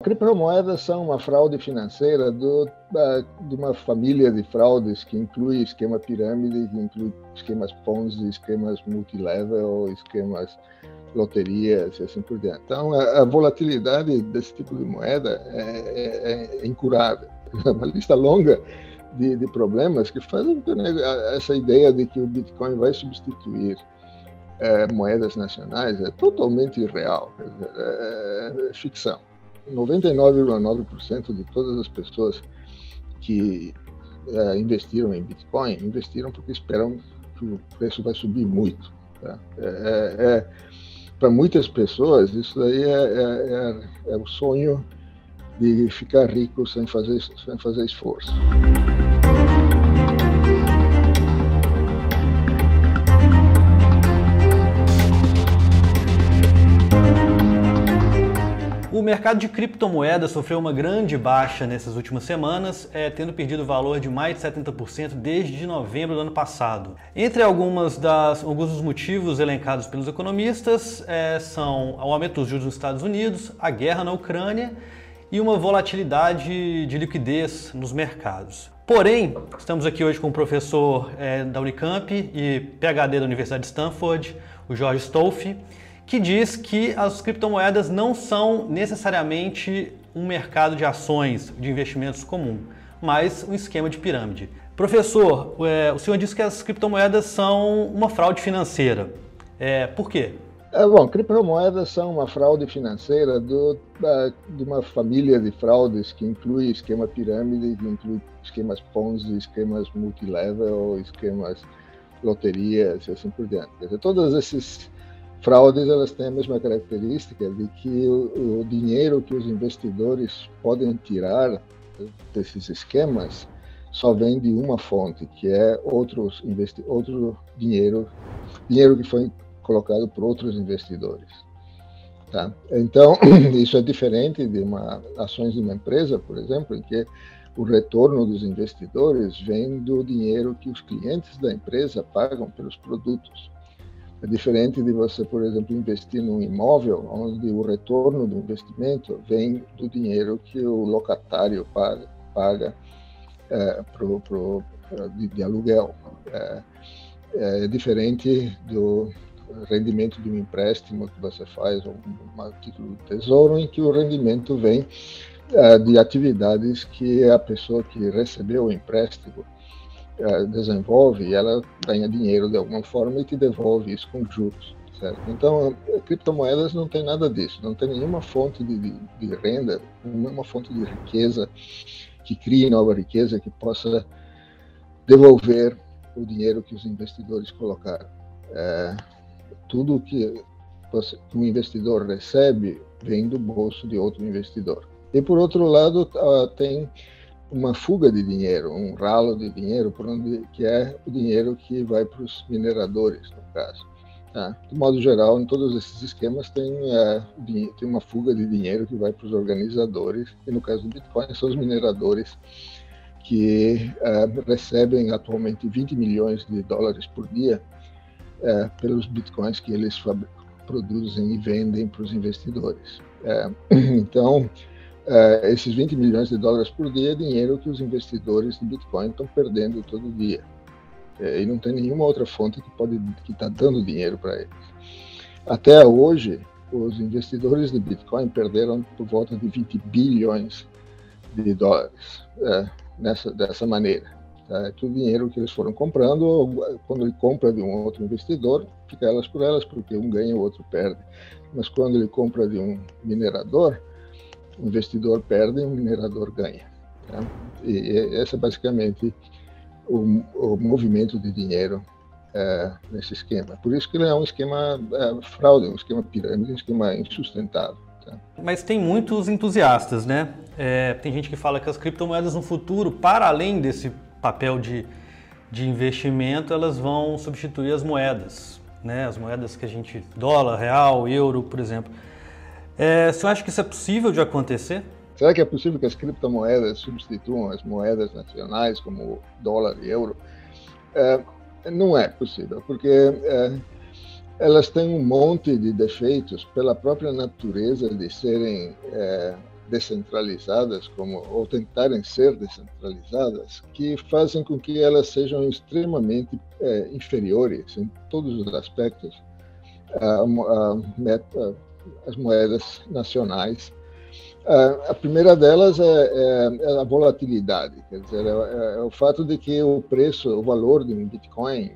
Criptomoedas são uma fraude financeira de uma família de fraudes que inclui esquema pirâmide, que inclui esquemas Ponzi, esquemas multilevel, esquemas loterias e assim por diante. Então, a volatilidade desse tipo de moeda é incurável. É uma lista longa de problemas que fazem essa ideia de que o Bitcoin vai substituir moedas nacionais é totalmente irreal, é ficção. 99,9% de todas as pessoas que investiram em Bitcoin investiram porque esperam que o preço vai subir muito. Tá? Para muitas pessoas, isso daí é o sonho de ficar rico sem fazer esforço. O mercado de criptomoedas sofreu uma grande baixa nessas últimas semanas, tendo perdido valor de mais de 70% desde novembro do ano passado. Entre alguns dos motivos elencados pelos economistas são o aumento dos juros nos Estados Unidos, a guerra na Ucrânia e uma volatilidade de liquidez nos mercados. Porém, estamos aqui hoje com o professor da Unicamp e PhD da Universidade de Stanford, o Jorge Stolfi, que diz que as criptomoedas não são necessariamente um mercado de ações, de investimentos comum, mas um esquema de pirâmide. Professor, o senhor disse que as criptomoedas são uma fraude financeira. Por quê? Bom, criptomoedas são uma fraude financeira de uma família de fraudes que inclui esquema pirâmide, que inclui esquemas Ponzi, esquemas multilevel, esquemas loterias e assim por diante. Quer dizer, todas essas fraudes, elas têm a mesma característica de que o dinheiro que os investidores podem tirar desses esquemas só vem de uma fonte, que é outro dinheiro que foi colocado por outros investidores. Tá? Então, isso é diferente de ações de uma empresa, por exemplo, em que o retorno dos investidores vem do dinheiro que os clientes da empresa pagam pelos produtos. É diferente de você, por exemplo, investir num imóvel, onde o retorno do investimento vem do dinheiro que o locatário paga de aluguel. É diferente do rendimento de um empréstimo que você faz, ou um título de tesouro, em que o rendimento vem de atividades que a pessoa que recebeu o empréstimo desenvolve, e ela ganha dinheiro de alguma forma e te devolve isso com juros, certo? Então, criptomoedas não tem nada disso, não tem nenhuma fonte de renda, nenhuma fonte de riqueza que crie nova riqueza que possa devolver o dinheiro que os investidores colocaram. Tudo que um investidor recebe vem do bolso de outro investidor. E, por outro lado, tem uma fuga de dinheiro, um ralo de dinheiro, que é o dinheiro que vai para os mineradores, no caso. Tá? De modo geral, em todos esses esquemas tem uma fuga de dinheiro que vai para os organizadores, e no caso do Bitcoin são os mineradores que recebem atualmente 20 milhões de dólares por dia pelos Bitcoins que eles produzem e vendem para os investidores. Então, esses 20 milhões de dólares por dia é dinheiro que os investidores de Bitcoin estão perdendo todo dia. E não tem nenhuma outra fonte que está dando dinheiro para eles. Até hoje, os investidores de Bitcoin perderam por volta de 20 bilhões de dólares dessa maneira. É tudo dinheiro que eles foram comprando. Quando ele compra de um outro investidor, fica elas por elas, porque um ganha e o outro perde. Mas quando ele compra de um minerador, o investidor perde e o minerador ganha. Tá? E esse é basicamente o movimento de dinheiro nesse esquema. Por isso que ele é um esquema fraude, um esquema pirâmide, um esquema insustentável. Tá? Mas tem muitos entusiastas, né? Tem gente que fala que as criptomoedas no futuro, para além desse papel de investimento, elas vão substituir as moedas, né? As moedas que a gente... dólar, real, euro, por exemplo. Você acha que isso é possível de acontecer? Será que é possível que as criptomoedas substituam as moedas nacionais, como dólar e euro? Não é possível, porque elas têm um monte de defeitos pela própria natureza de serem descentralizadas, ou tentarem ser descentralizadas, que fazem com que elas sejam extremamente inferiores em todos os aspectos às moedas nacionais. A primeira delas é a volatilidade, quer dizer, é o fato de que o valor de um Bitcoin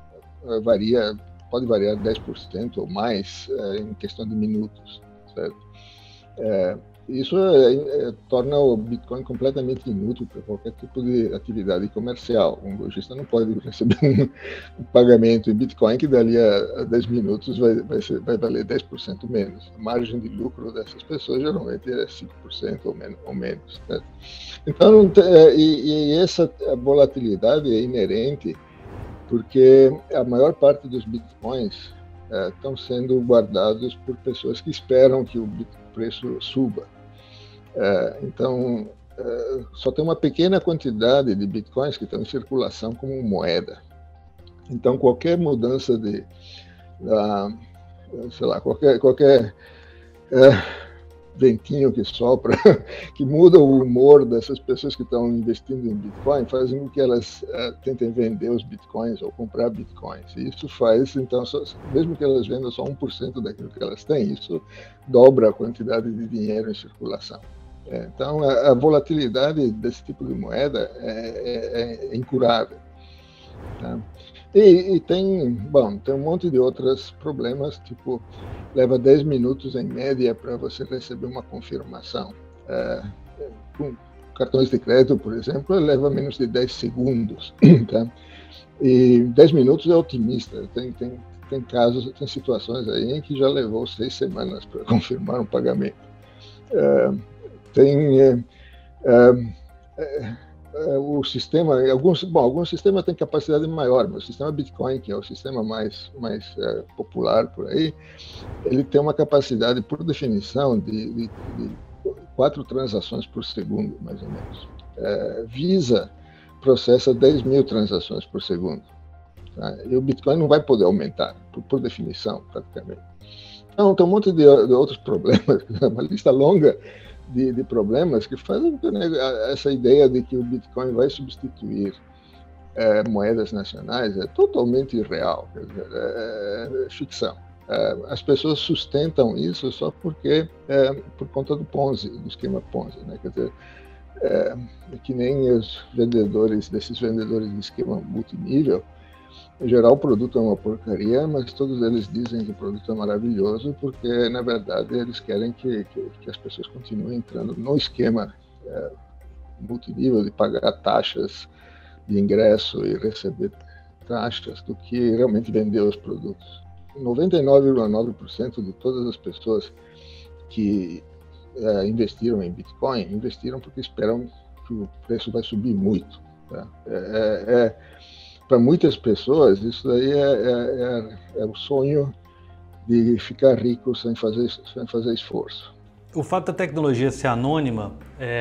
pode variar 10% ou mais em questão de minutos, certo? Isso torna o Bitcoin completamente inútil para qualquer tipo de atividade comercial. Um lojista não pode receber um pagamento em Bitcoin que dali a 10 minutos vai valer 10% menos. A margem de lucro dessas pessoas geralmente é 5% ou menos. Certo? Então, essa volatilidade é inerente porque a maior parte dos Bitcoins estão sendo guardados por pessoas que esperam que o preço suba. Então, só tem uma pequena quantidade de bitcoins que estão em circulação como moeda. Então, qualquer mudança sei lá, qualquer ventinho que sopra, que muda o humor dessas pessoas que estão investindo em Bitcoin, fazem com que elas tentem vender os Bitcoins ou comprar Bitcoins. E isso faz, então, mesmo que elas vendam só 1% daquilo que elas têm, isso dobra a quantidade de dinheiro em circulação. Então, a volatilidade desse tipo de moeda é incurável. Tá? E tem um monte de outros problemas, tipo, leva 10 minutos em média para você receber uma confirmação. Com cartões de crédito, por exemplo, leva menos de 10 segundos. Tá? E 10 minutos é otimista. Tem casos, tem situações aí em que já levou 6 semanas para confirmar um pagamento. O sistema, alguns sistemas têm capacidade maior, mas o sistema Bitcoin, que é o sistema mais popular por aí, ele tem uma capacidade, por definição, de 4 transações por segundo, mais ou menos. Visa processa 10 mil transações por segundo. Tá? E o Bitcoin não vai poder aumentar, por definição, praticamente. Então, tem um monte de outros problemas, uma lista longa de problemas que fazem essa ideia de que o Bitcoin vai substituir moedas nacionais é totalmente irreal, quer dizer, é ficção. As pessoas sustentam isso só porque por conta do Ponzi, do esquema Ponzi, né? Quer dizer, que nem desses vendedores de esquema multinível. Em geral, o produto é uma porcaria, mas todos eles dizem que o produto é maravilhoso porque, na verdade, eles querem que as pessoas continuem entrando no esquema multinível de pagar taxas de ingresso e receber taxas do que realmente vender os produtos. 99,9% de todas as pessoas que investiram em Bitcoin, investiram porque esperam que o preço vai subir muito. Tá? Para muitas pessoas, isso daí é o sonho de ficar rico sem fazer esforço. O fato da tecnologia ser anônima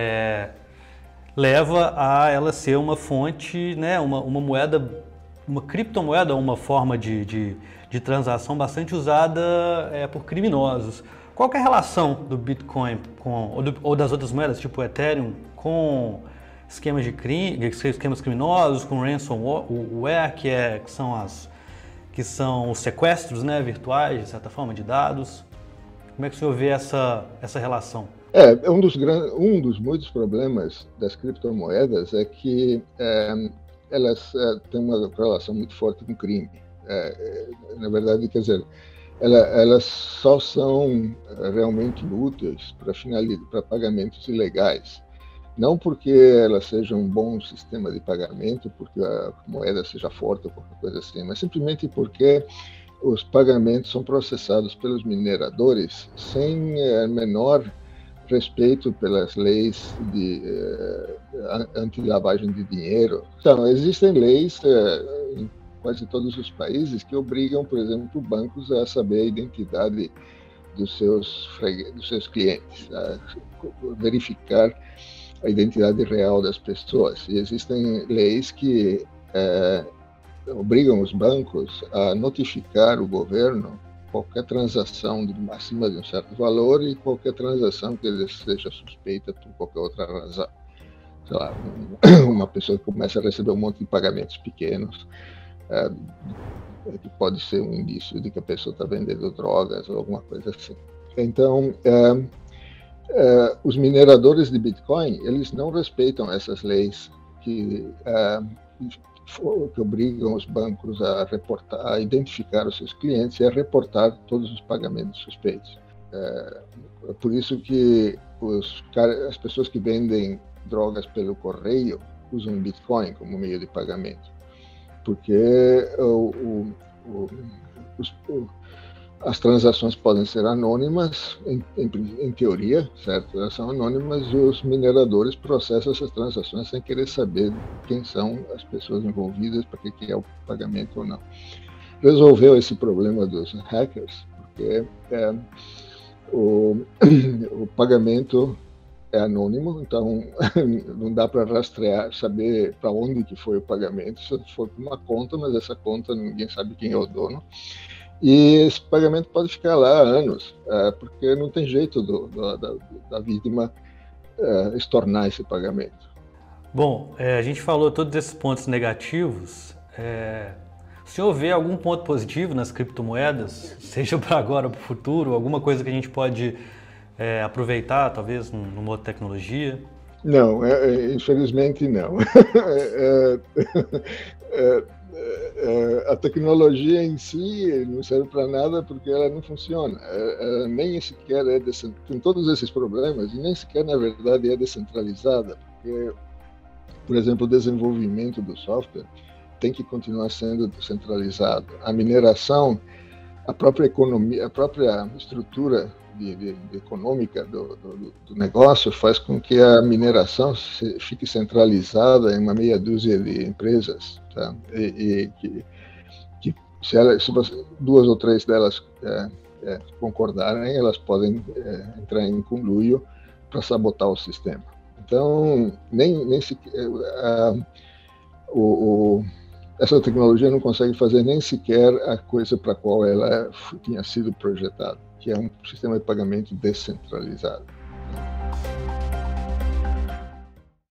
leva a ela ser uma fonte, né, uma moeda, uma criptomoeda, uma forma de transação bastante usada por criminosos. Qual que é a relação do Bitcoin ou das outras moedas, tipo o Ethereum, com esquemas criminosos, com ransomware, que são os sequestros, né, virtuais, de certa forma, de dados? Como é que o senhor vê essa relação? Um dos muitos problemas das criptomoedas é que elas têm uma relação muito forte com o crime. Na verdade, quer dizer, elas só são realmente úteis para pagamentos ilegais. Não porque elas sejam um bom sistema de pagamento, porque a moeda seja forte ou qualquer coisa assim, mas simplesmente porque os pagamentos são processados pelos mineradores sem menor respeito pelas leis de anti-lavagem de dinheiro. Então, existem leis em quase todos os países que obrigam, por exemplo, bancos a saber a identidade dos seus clientes, a verificar a identidade real das pessoas. E existem leis que obrigam os bancos a notificar o governo qualquer transação acima de um certo valor e qualquer transação que seja suspeita por qualquer outra razão. Sei lá, uma pessoa que começa a receber um monte de pagamentos pequenos, que pode ser um indício de que a pessoa está vendendo drogas ou alguma coisa assim. Então, os mineradores de Bitcoin, eles não respeitam essas leis que obrigam os bancos a reportar, a identificar os seus clientes e a reportar todos os pagamentos suspeitos. É por isso que as pessoas que vendem drogas pelo correio usam Bitcoin como meio de pagamento, porque as transações podem ser anônimas, em teoria, certo? Elas são anônimas e os mineradores processam essas transações sem querer saber quem são as pessoas envolvidas, para que é o pagamento ou não. Resolveu esse problema dos hackers, porque o pagamento é anônimo, então não dá para rastrear, saber para onde que foi o pagamento. Se for para uma conta, mas essa conta ninguém sabe quem é o dono. E esse pagamento pode ficar lá há anos, porque não tem jeito da vítima estornar esse pagamento. Bom, a gente falou todos esses pontos negativos. O senhor vê algum ponto positivo nas criptomoedas, seja para agora ou para o futuro, alguma coisa que a gente pode aproveitar, talvez, numa outra tecnologia? Não, infelizmente não. A tecnologia em si não serve para nada porque ela não funciona. Ela nem sequer tem todos esses problemas e nem sequer, na verdade, é descentralizada. Porque, por exemplo, o desenvolvimento do software tem que continuar sendo descentralizado. A mineração, a própria economia, a própria estrutura econômica do negócio faz com que a mineração fique centralizada em uma meia dúzia de empresas, tá? E que se duas ou três delas concordarem, elas podem entrar em conluio para sabotar o sistema. Então, nem sequer essa tecnologia não consegue fazer nem sequer a coisa para a qual ela tinha sido projetada, que é um sistema de pagamento descentralizado.